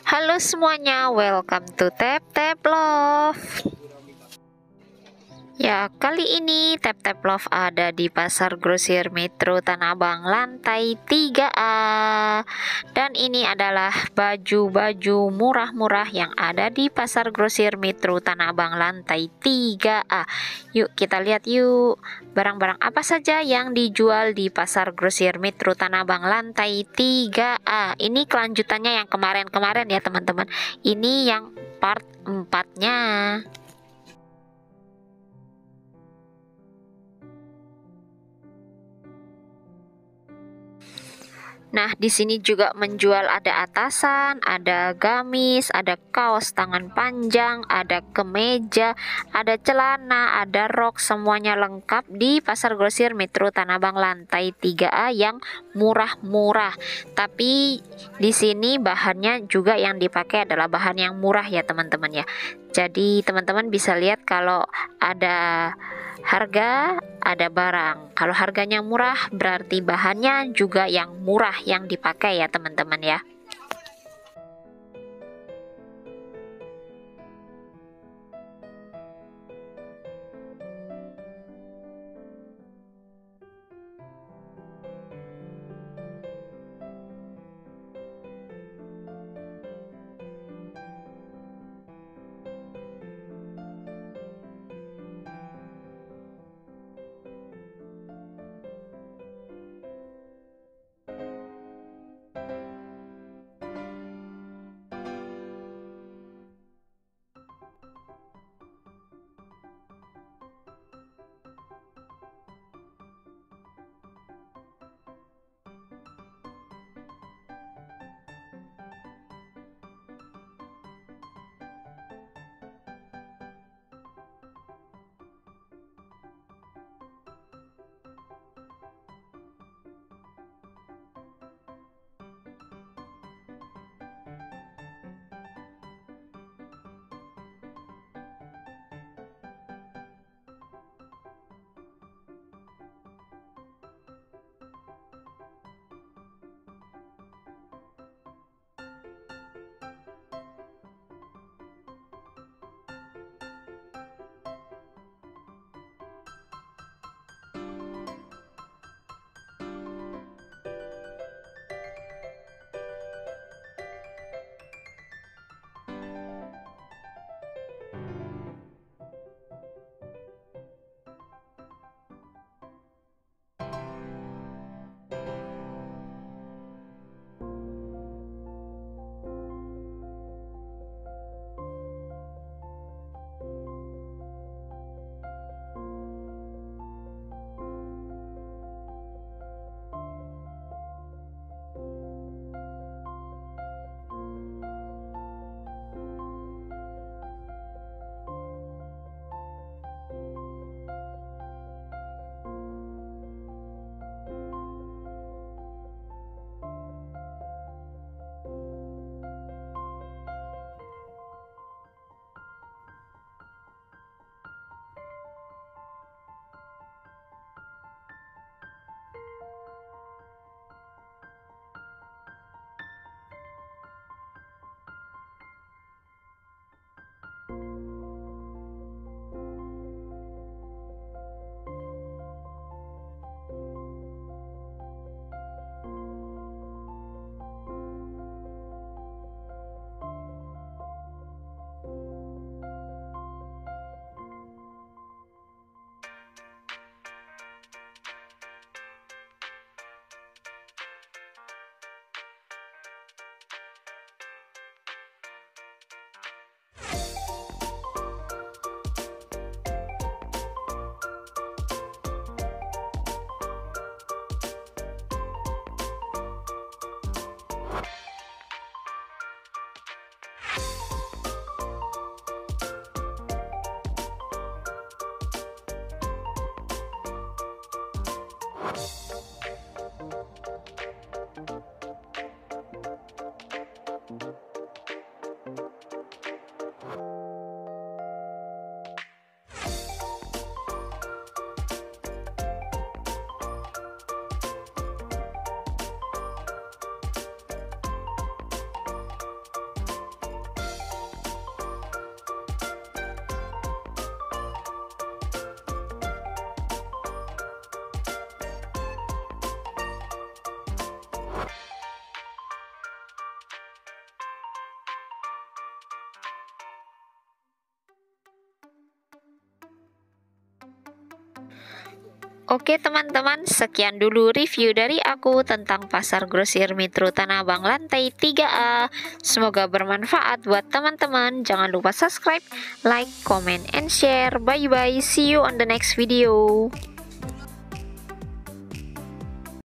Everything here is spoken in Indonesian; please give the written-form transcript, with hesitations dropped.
Halo semuanya, welcome to Tap Tap Love. Ya, kali ini Tap Tap Love ada di Pasar Grosir Metro Tanah Abang lantai 3A. Dan ini adalah baju-baju murah-murah yang ada di Pasar Grosir Metro Tanah Abang lantai 3A. Yuk kita lihat yuk, barang-barang apa saja yang dijual di Pasar Grosir Metro Tanah Abang lantai 3A. Ini kelanjutannya yang kemarin-kemarin ya teman-teman. Ini yang part 4-nya. Nah, di sini juga menjual ada atasan, ada gamis, ada kaos tangan panjang, ada kemeja, ada celana, ada rok, semuanya lengkap di Pasar Grosir Metro Tanah Abang lantai 3A yang murah-murah. Tapi di sini bahannya juga yang dipakai adalah bahan yang murah ya teman-teman ya. Jadi teman-teman bisa lihat kalau ada harga, ada barang. Kalau harganya murah berarti bahannya juga yang murah yang dipakai ya teman-teman ya. Oke teman-teman, sekian dulu review dari aku tentang Pasar Grosir Metro Tanah Abang lantai 3A. Semoga bermanfaat buat teman-teman. Jangan lupa subscribe, like, comment, and share. Bye-bye. See you on the next video.